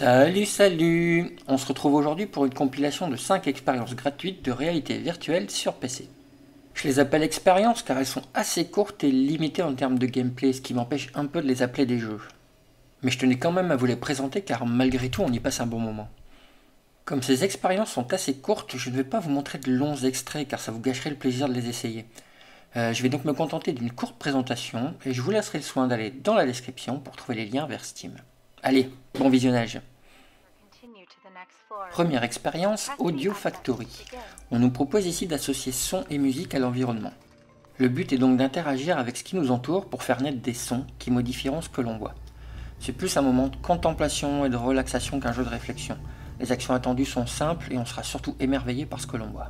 Salut, salut! On se retrouve aujourd'hui pour une compilation de 5 expériences gratuites de réalité virtuelle sur PC. Je les appelle expériences car elles sont assez courtes et limitées en termes de gameplay, ce qui m'empêche un peu de les appeler des jeux. Mais je tenais quand même à vous les présenter car malgré tout on y passe un bon moment. Comme ces expériences sont assez courtes, je ne vais pas vous montrer de longs extraits car ça vous gâcherait le plaisir de les essayer. Je vais donc me contenter d'une courte présentation et je vous laisserai le soin d'aller dans la description pour trouver les liens vers Steam. Allez, bon visionnage! Première expérience, Audio Factory. On nous propose ici d'associer son et musique à l'environnement. Le but est donc d'interagir avec ce qui nous entoure pour faire naître des sons qui modifieront ce que l'on voit. C'est plus un moment de contemplation et de relaxation qu'un jeu de réflexion. Les actions attendues sont simples et on sera surtout émerveillé par ce que l'on voit.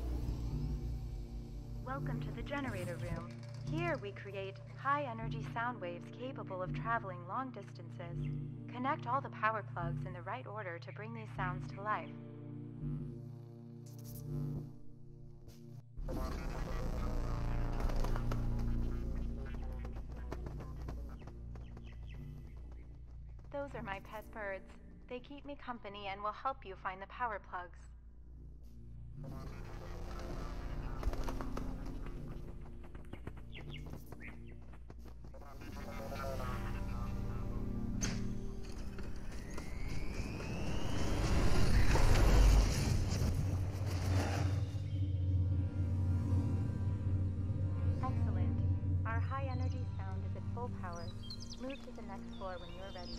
Welcome to the generator room. Here we create high-energy sound waves capable of traveling long distances. Connect all the power plugs in the right order to bring these sounds to life. Those are my pet birds. They keep me company and will help you find the power plugs. Excellent. Our high-energy sound is at full power. Move to the next floor when you're ready.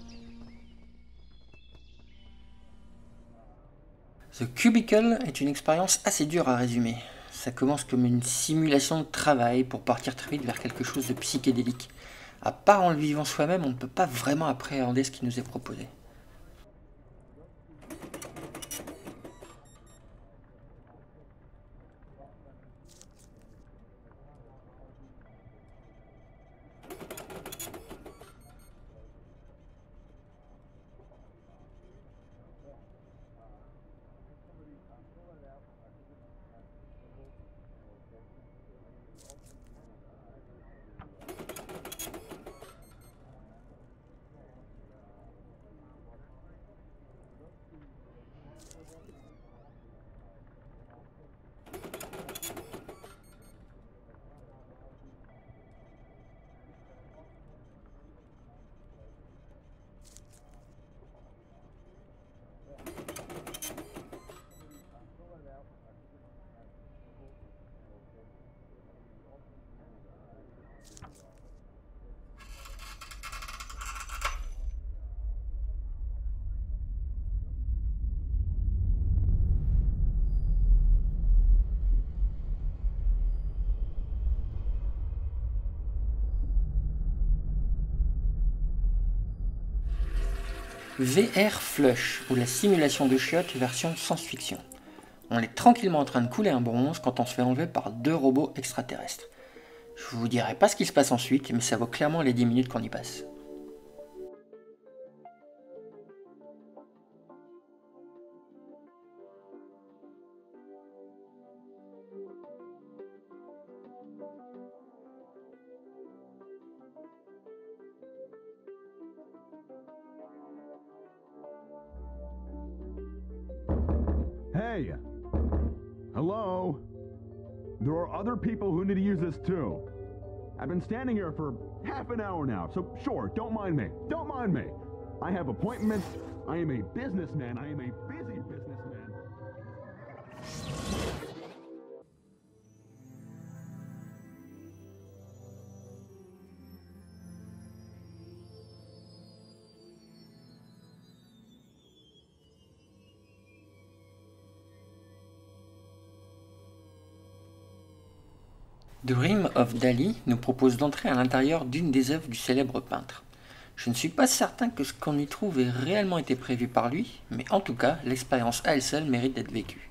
The Cubicle est une expérience assez dure à résumer. Ça commence comme une simulation de travail pour partir très vite vers quelque chose de psychédélique. À part en le vivant soi-même, on ne peut pas vraiment appréhender ce qui nous est proposé. VR Flush, ou la simulation de chiottes version science-fiction. On est tranquillement en train de couler un bronze quand on se fait enlever par 2 robots extraterrestres. Je vous dirai pas ce qui se passe ensuite, mais ça vaut clairement les 10 minutes qu'on y passe. Hey! Hello? There are other people who need to use this too. I've been standing here for half an hour now, so sure, don't mind me. Don't mind me. I have appointments. I am a businessman. I am a busy businessman. Dream of Dali nous propose d'entrer à l'intérieur d'une des œuvres du célèbre peintre. Je ne suis pas certain que ce qu'on y trouve ait réellement été prévu par lui, mais en tout cas, l'expérience à elle seule mérite d'être vécue.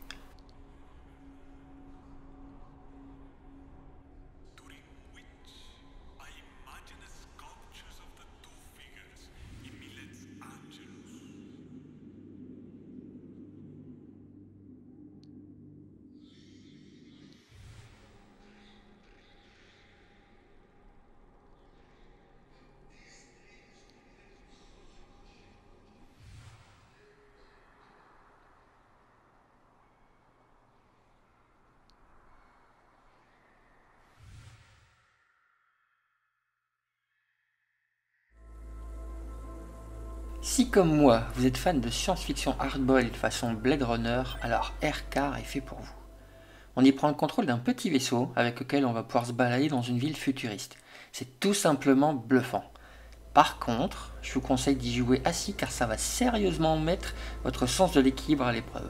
Si comme moi, vous êtes fan de science-fiction hardboiled façon Blade Runner, alors Aircar est fait pour vous. On y prend le contrôle d'un petit vaisseau avec lequel on va pouvoir se balader dans une ville futuriste. C'est tout simplement bluffant. Par contre, je vous conseille d'y jouer assis car ça va sérieusement mettre votre sens de l'équilibre à l'épreuve.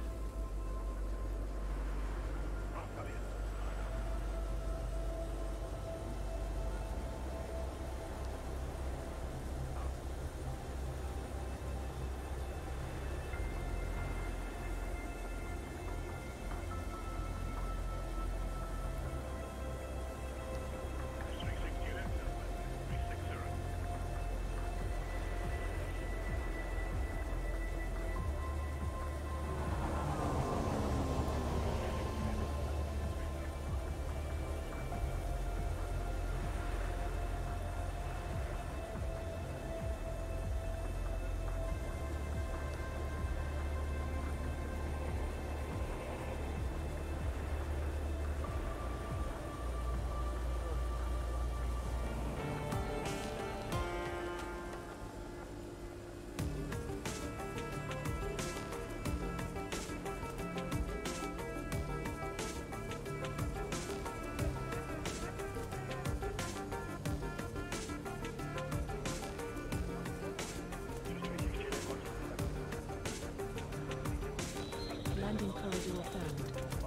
Landing corridor found.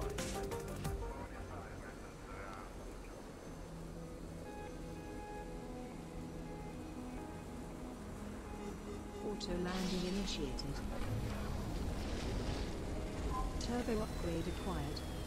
Auto landing initiated. Turbo upgrade acquired.